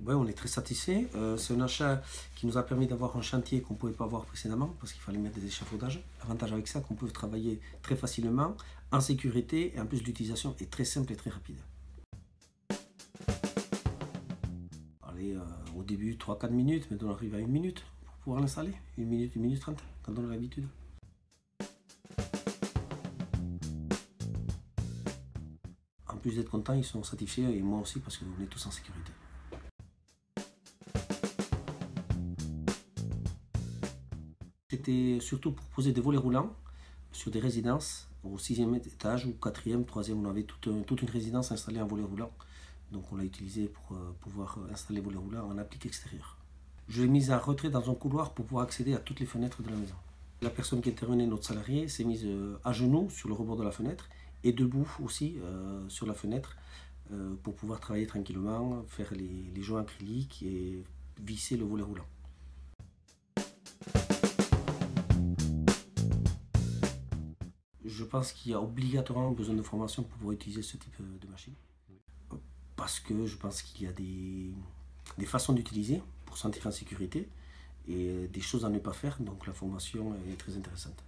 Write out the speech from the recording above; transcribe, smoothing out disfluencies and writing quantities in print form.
Ouais, on est très satisfait. C'est un achat qui nous a permis d'avoir un chantier qu'on ne pouvait pas avoir précédemment parce qu'il fallait mettre des échafaudages. L'avantage avec ça, qu'on peut travailler très facilement, en sécurité, et en plus l'utilisation est très simple et très rapide. Allez, au début 3-4 minutes, maintenant on arrive à 1 minute pour pouvoir l'installer. 1 minute 30, quand on a l'habitude. En plus d'être contents, ils sont satisfaits et moi aussi parce qu'on est tous en sécurité. C'était surtout pour poser des volets roulants sur des résidences au 6e étage ou 4e, 3e. On avait toute une résidence installée en volet roulant. Donc on l'a utilisé pour pouvoir installer volets roulants en applique extérieur. Je l'ai mise en retrait dans un couloir pour pouvoir accéder à toutes les fenêtres de la maison. La personne qui intervenait, notre salarié, s'est mise à genoux sur le rebord de la fenêtre et debout aussi sur la fenêtre pour pouvoir travailler tranquillement, faire les joints acryliques et visser le volet roulant. Je pense qu'il y a obligatoirement besoin de formation pour pouvoir utiliser ce type de machine. Parce que je pense qu'il y a des façons d'utiliser pour se sentir en sécurité et des choses à ne pas faire, donc la formation est très intéressante.